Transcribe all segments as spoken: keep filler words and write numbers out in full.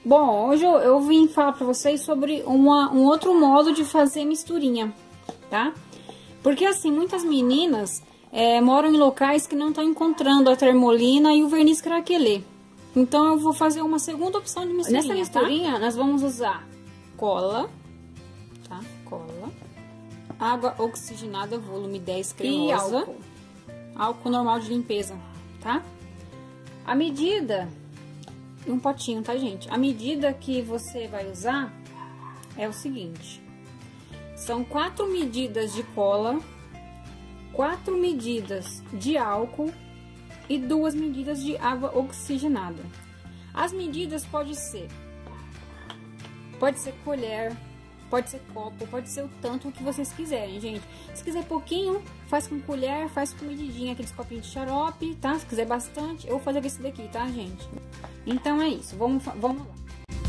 Bom, hoje eu, eu vim falar pra vocês sobre uma, um outro modo de fazer misturinha, tá? Porque assim, muitas meninas é, moram em locais que não estão encontrando a termolina e o verniz craquelê. Então eu vou fazer uma segunda opção de misturinha. Nessa misturinha, tá? Nós vamos usar cola, tá? Cola, água oxigenada volume dez cremosa e álcool. Álcool normal de limpeza, tá? A medida, um potinho, tá, gente? A medida que você vai usar é o seguinte: são quatro medidas de cola, quatro medidas de álcool e duas medidas de água oxigenada. As medidas pode ser, pode ser colher, pode ser copo, pode ser o tanto que vocês quiserem, gente. Se quiser pouquinho, faz com colher, faz com medidinha, aqueles copinhos de xarope, tá? Se quiser bastante, eu vou fazer esse daqui, tá, gente? Então é isso, vamos, vamos lá.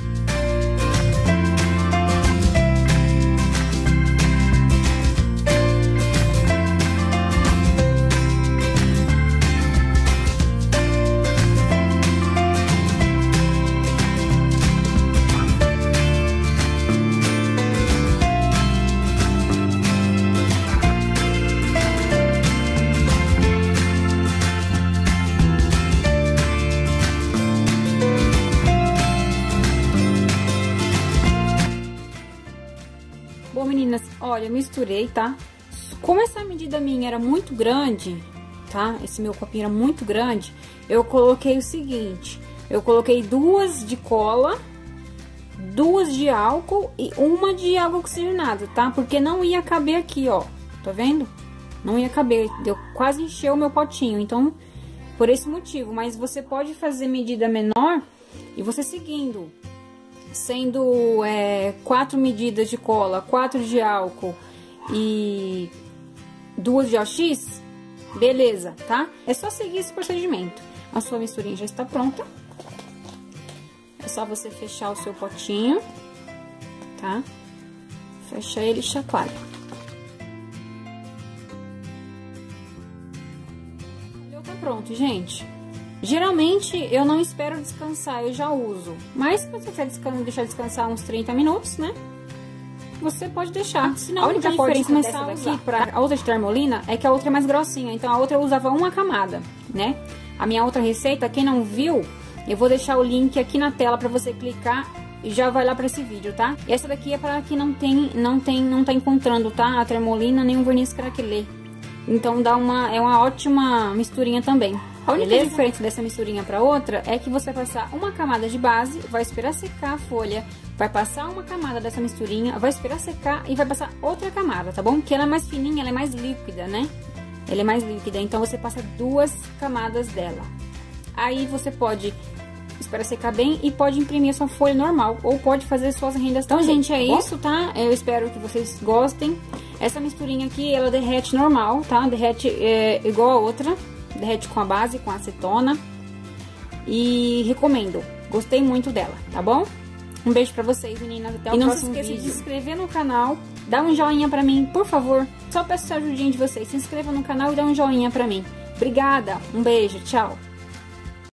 Bom, meninas, olha, eu misturei, tá? Como essa medida minha era muito grande, tá? Esse meu copinho era muito grande, eu coloquei o seguinte: eu coloquei duas de cola, duas de álcool e uma de água oxigenada, tá? Porque não ia caber aqui, ó, tá vendo? Não ia caber, deu quase encheu o meu potinho, então, por esse motivo. Mas você pode fazer medida menor e você seguindo, sendo é, quatro medidas de cola, quatro de álcool e duas de O X, beleza, tá? É só seguir esse procedimento. A sua misturinha já está pronta. É só você fechar o seu potinho, tá? Fecha ele e chacoalha. Tá pronto, gente. Geralmente, eu não espero descansar, eu já uso. Mas, se você quiser descansar, deixar descansar uns trinta minutos, né? Você pode deixar. Senão, a única diferença dessa daqui para a outra de termolina é que a outra é mais grossinha. Então, a outra eu usava uma camada, né? A minha outra receita, quem não viu, eu vou deixar o link aqui na tela para você clicar e já vai lá para esse vídeo, tá? E essa daqui é para quem não tem, não tem, não tá encontrando, tá? A termolina nem o verniz craquelê. Então, dá uma, é uma ótima misturinha também. A única Beleza? diferença dessa misturinha para outra é que você vai passar uma camada de base, vai esperar secar a folha, vai passar uma camada dessa misturinha, vai esperar secar e vai passar outra camada, tá bom? Porque ela é mais fininha, ela é mais líquida, né? Ela é mais líquida, então você passa duas camadas dela. Aí você pode esperar secar bem e pode imprimir a sua folha normal, ou pode fazer suas rendas também. Então, gente, é tá isso, tá? Eu espero que vocês gostem. Essa misturinha aqui, ela derrete normal, tá? Derrete é, igual a outra. Derrete com a base, com a acetona. E recomendo. Gostei muito dela, tá bom? Um beijo pra vocês, meninas. Até o próximo vídeo. E não se esqueça de se inscrever no canal. Dá um joinha pra mim, por favor. Só peço a ajudinha de vocês. Se inscreva no canal e dá um joinha pra mim. Obrigada. Um beijo. Tchau.